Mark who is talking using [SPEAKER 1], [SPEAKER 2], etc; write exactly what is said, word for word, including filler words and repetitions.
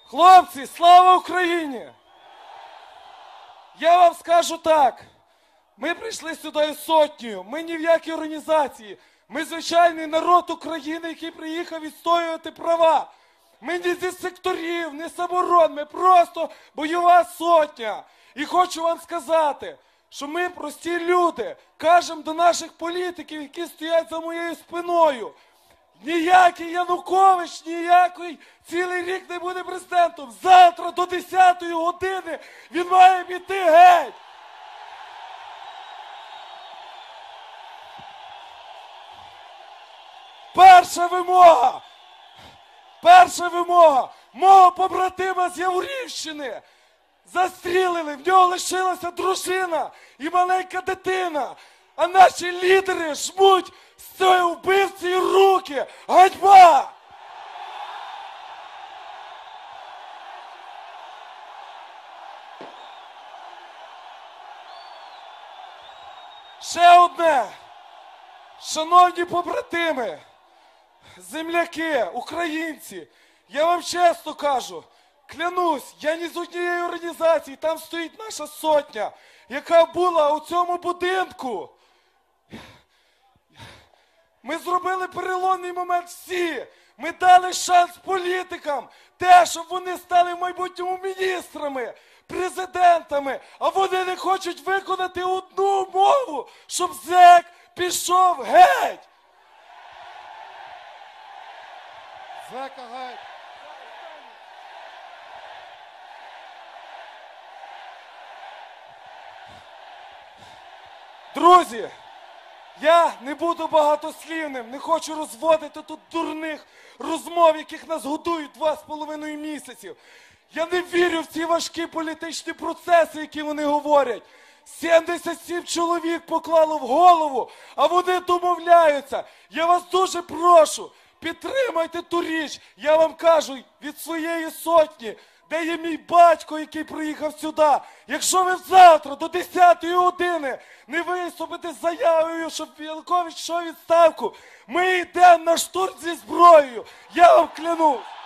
[SPEAKER 1] Хлопці, слава Україні! Я вам скажу так. Ми прийшли сюди із сотнею. Ми ні в якій організації. Ми звичайний народ України, який приїхав відстоювати права. Ми не зі секторів, не саморон. Ми просто бойова сотня. І хочу вам сказати, що ми прості люди. Кажемо до наших політиків, які стоять за моєю спиною. Ніякий Янукович, ніякий цілий рік не буде президентом. Завтра до десятої години він має піти геть. Перша вимога. Перша вимога. Мого побратима з Яворівщини застрілили. В нього лишилася дружина і маленька дитина. А наші лідери жмуть з цієї вбивці руки. Ганьба! Ще одне. Шановні побратими, земляки, українці, я вам чесно кажу, клянусь, я ні з однієї організації, там стоїть наша сотня, яка була у цьому будинку. Ми зробили переломний момент всі. Ми дали шанс політикам, те, щоб вони стали в майбутньому міністрами, президентами, а вони не хочуть виконати одну умову, щоб ЗЕК пішов геть.
[SPEAKER 2] Зека геть.
[SPEAKER 1] Друзі, я не буду багатослівним, не хочу розводити тут дурних розмов, яких нас годують два з половиною місяців. Я не вірю в ці важкі політичні процеси, які вони говорять. сімдесят сім чоловік поклало в голову, а вони домовляються. Я вас дуже прошу, підтримайте ту річ. Я вам кажу від своєї сотні, де є мій батько, який приїхав сюди. Якщо ви завтра до десятої години не виступите з заявою, щоб Янукович йшов у відставку, ми йдемо на штурм зі зброєю. Я вам клянусь.